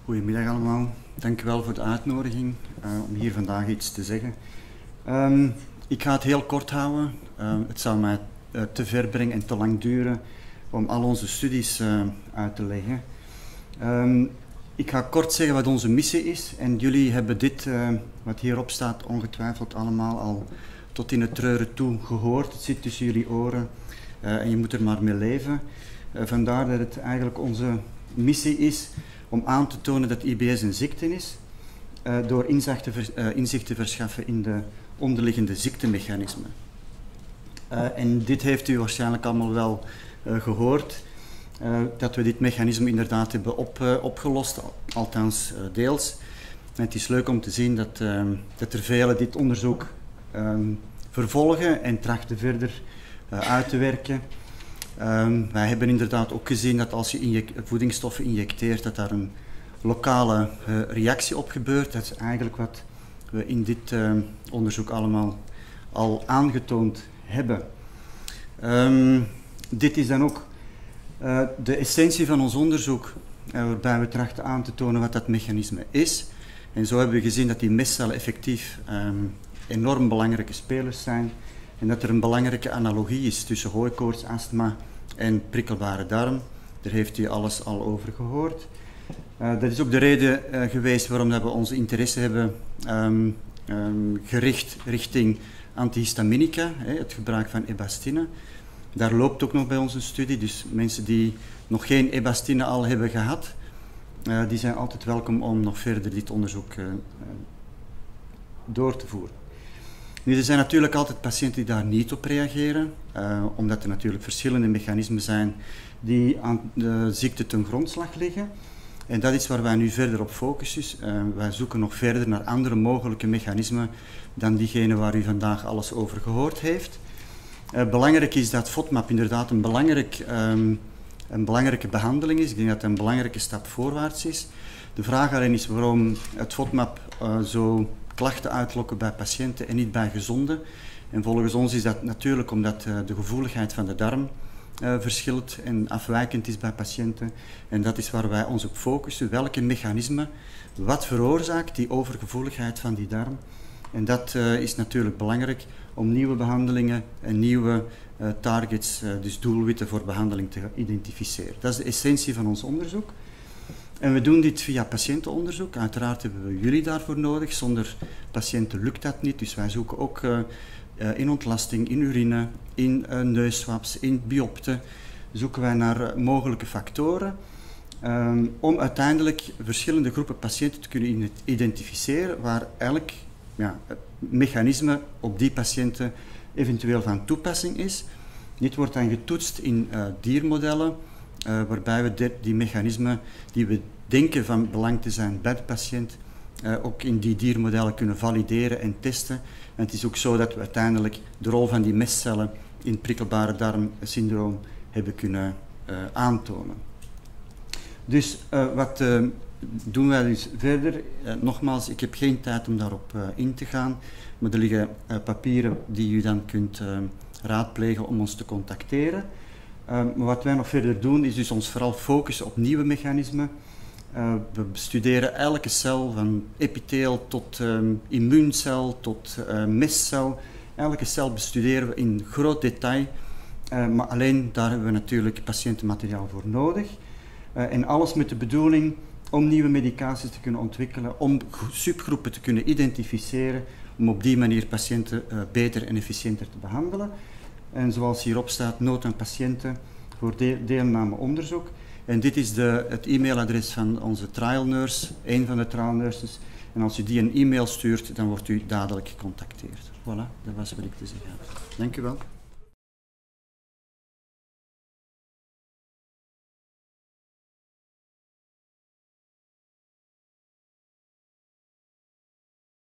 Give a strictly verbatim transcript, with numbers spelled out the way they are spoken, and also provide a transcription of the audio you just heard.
Goedemiddag allemaal. Dank u wel voor de uitnodiging uh, om hier vandaag iets te zeggen. Um, ik ga het heel kort houden. Uh, het zou mij uh, te ver brengen en te lang duren om al onze studies uh, uit te leggen. Um, ik ga kort zeggen wat onze missie is. En jullie hebben dit, uh, wat hierop staat, ongetwijfeld allemaal al tot in het treuren toe gehoord. Het zit tussen jullie oren uh, en je moet er maar mee leven. Uh, vandaar dat het eigenlijk onze missie is om aan te tonen dat I B S een ziekte is, uh, door inzicht te, vers uh, inzicht te verschaffen in de onderliggende ziektemechanismen. Uh, en dit heeft u waarschijnlijk allemaal wel uh, gehoord, uh, dat we dit mechanisme inderdaad hebben op, uh, opgelost, althans uh, deels. En het is leuk om te zien dat, uh, dat er velen dit onderzoek uh, vervolgen en trachten verder uh, uit te werken. Um, wij hebben inderdaad ook gezien dat als je voedingsstoffen injecteert, dat daar een lokale uh, reactie op gebeurt. Dat is eigenlijk wat we in dit uh, onderzoek allemaal al aangetoond hebben. Um, dit is dan ook uh, de essentie van ons onderzoek, uh, waarbij we trachten aan te tonen wat dat mechanisme is. En zo hebben we gezien dat die mestcellen effectief um, enorm belangrijke spelers zijn. En dat er een belangrijke analogie is tussen hooikoorts, astma en prikkelbare darm. Daar heeft u alles al over gehoord. Uh, dat is ook de reden uh, geweest waarom dat we onze interesse hebben um, um, gericht richting antihistaminica, hè, het gebruik van ebastine. Daar loopt ook nog bij ons een studie, dus mensen die nog geen ebastine al hebben gehad, uh, die zijn altijd welkom om nog verder dit onderzoek uh, uh, door te voeren. Nu, er zijn natuurlijk altijd patiënten die daar niet op reageren, uh, omdat er natuurlijk verschillende mechanismen zijn die aan de ziekte ten grondslag liggen. En dat is waar wij nu verder op focussen. Uh, wij zoeken nog verder naar andere mogelijke mechanismen dan diegene waar u vandaag alles over gehoord heeft. Uh, belangrijk is dat FODMAP inderdaad een, belangrijk, um, een belangrijke behandeling is. Ik denk dat het een belangrijke stap voorwaarts is. De vraag alleen is waarom het FODMAP uh, zo klachten uitlokken bij patiënten en niet bij gezonden. En volgens ons is dat natuurlijk omdat uh, de gevoeligheid van de darm uh, verschilt en afwijkend is bij patiënten. En dat is waar wij ons op focussen. Welke mechanismen, wat veroorzaakt die overgevoeligheid van die darm? En dat uh, is natuurlijk belangrijk om nieuwe behandelingen en nieuwe uh, targets, uh, dus doelwitten voor behandeling te identificeren. Dat is de essentie van ons onderzoek. En we doen dit via patiëntenonderzoek. Uiteraard hebben we jullie daarvoor nodig. Zonder patiënten lukt dat niet. Dus wij zoeken ook uh, uh, in ontlasting, in urine, in uh, neusswaps, in biopten, zoeken wij naar uh, mogelijke factoren um, om uiteindelijk verschillende groepen patiënten te kunnen identificeren waar elk ja, mechanisme op die patiënten eventueel van toepassing is. Dit wordt dan getoetst in uh, diermodellen, Uh, waarbij we de, die mechanismen die we denken van belang te zijn bij de patiënt, uh, ook in die diermodellen kunnen valideren en testen. En het is ook zo dat we uiteindelijk de rol van die mestcellen in het prikkelbare darmsyndroom hebben kunnen uh, aantonen. Dus uh, wat uh, doen wij dus verder? Uh, nogmaals, ik heb geen tijd om daarop uh, in te gaan, maar er liggen uh, papieren die u dan kunt uh, raadplegen om ons te contacteren. Uh, maar wat wij nog verder doen is dus ons vooral focussen op nieuwe mechanismen. Uh, we bestuderen elke cel, van epitheel tot um, immuuncel tot uh, mestcel. Elke cel bestuderen we in groot detail, uh, maar alleen daar hebben we natuurlijk patiëntenmateriaal voor nodig. Uh, en alles met de bedoeling om nieuwe medicaties te kunnen ontwikkelen, om subgroepen te kunnen identificeren, om op die manier patiënten uh, beter en efficiënter te behandelen. En zoals hierop staat, nood aan patiënten voor de deelname onderzoek. En dit is de, het e-mailadres van onze trial nurse, een van de trial nurses. En als u die een e-mail stuurt, dan wordt u dadelijk gecontacteerd. Voilà, dat was wat ik te zeggen had. Dank u wel.